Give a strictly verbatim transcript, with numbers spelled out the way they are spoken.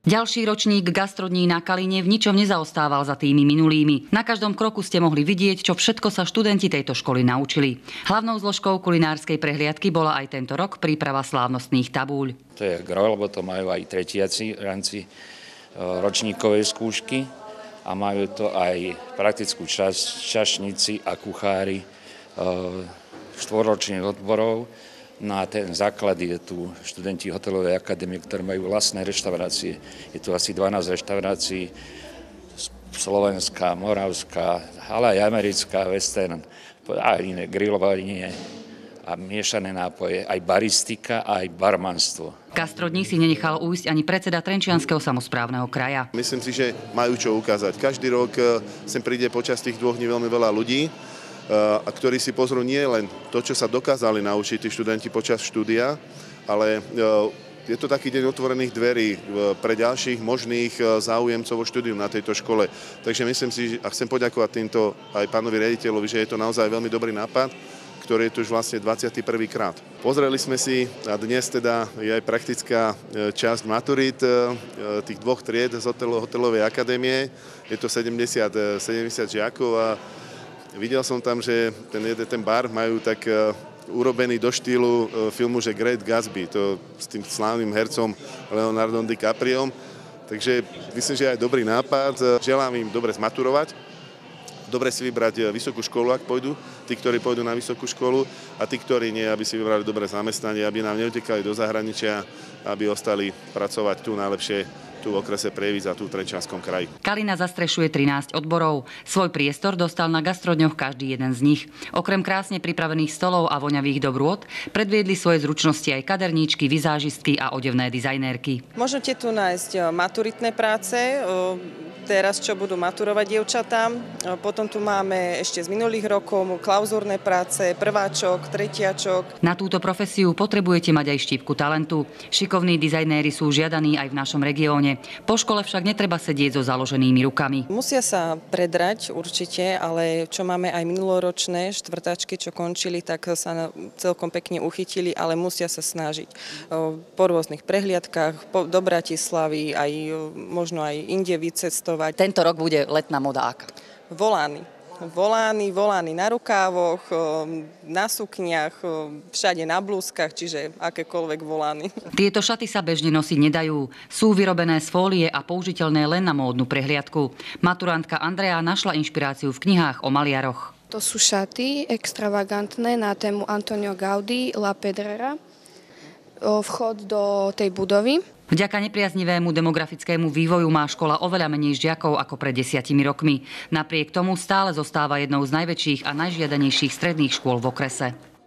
Ďalší ročník gastrodní na Kaline v ničom nezaostával za tými minulými. Na každom kroku ste mohli vidieť, čo všetko sa študenti tejto školy naučili. Hlavnou zložkou kulinárskej prehliadky bola aj tento rok príprava slávnostných tabúľ. To je gro, lebo to majú aj tretiaci v rámci ročníkovej skúšky a majú to aj praktickú časť čašníci a kuchári štvoročných odborov. No a ten základ je tu študenti hotelovej akadémie, ktorí majú vlastné reštaurácie. Je tu asi dvanásť reštaurácií, slovenská, moravská, ale aj americká, western, a iné grilovanie a miešané nápoje, aj baristika, aj barmanstvo. Gastrodní si nenechal ujsť ani predseda Trenčianskeho samosprávneho kraja. Myslím si, že majú čo ukázať. Každý rok sem príde počas tých dvoch dní veľmi veľa ľudí, a ktorí si pozrú nie len to, čo sa dokázali naučiť tí študenti počas štúdia, ale je to taký deň otvorených dverí pre ďalších možných záujemcov o štúdium na tejto škole. Takže myslím si, a chcem poďakovať týmto aj pánovi riaditeľovi, že je to naozaj veľmi dobrý nápad, ktorý je tu už vlastne dvadsiaty prvý krát. Pozreli sme si, a dnes teda je aj praktická časť maturít tých dvoch tried z hotelovej akadémie. Je to sedemdesiat, sedemdesiat žiakov a videl som tam, že ten, ten bar majú tak uh, urobený do štýlu uh, filmu, že Great Gatsby, to s tým slávnym hercom Leonardom DiCapriom. Takže myslím, že aj dobrý nápad. Želám im dobre zmaturovať, dobre si vybrať vysokú školu, ak pôjdu, tí, ktorí pôjdu na vysokú školu a tí, ktorí nie, aby si vybrali dobré zamestnanie, aby nám neutekali do zahraničia, aby ostali pracovať tu najlepšie tu v okrese Prievidz a tu v Trenčianskom kraji. Kalina zastrešuje trinásť odborov. Svoj priestor dostal na gastrodňoch každý jeden z nich. Okrem krásne pripravených stolov a voňavých dobrôt predviedli svoje zručnosti aj kaderníčky, vizážistky a odevné dizajnérky. Môžete tu nájsť maturitné práce, teraz čo budú maturovať dievčatá. Potom tu máme ešte z minulých rokov klauzúrne práce, prváčok, tretiačok. Na túto profesiu potrebujete mať aj štípku talentu. Šikovní dizajnéri sú žiadaní aj v našom regióne. Po škole však netreba sedieť so založenými rukami. Musia sa predrať určite, ale čo máme aj minuloročné štvrtáčky, čo končili, tak sa celkom pekne uchytili, ale musia sa snažiť po rôznych prehliadkách, po, do Bratislavy, aj možno aj inde vycestovať. Tento rok bude letná moda aká? Volány. Volány, volány na rukávoch, na sukniach, všade na blúzkach, čiže akékoľvek volány. Tieto šaty sa bežne nosiť nedajú. Sú vyrobené z fólie a použiteľné len na módnu prehliadku. Maturantka Andrea našla inšpiráciu v knihách o maliaroch. To sú šaty extravagantné na tému Antonio Gaudí, La Pedrera. Vchod do tej budovy. Vďaka nepriaznivému demografickému vývoju má škola oveľa menej žiakov ako pred desiatimi rokmi. Napriek tomu stále zostáva jednou z najväčších a najžiadanejších stredných škôl v okrese.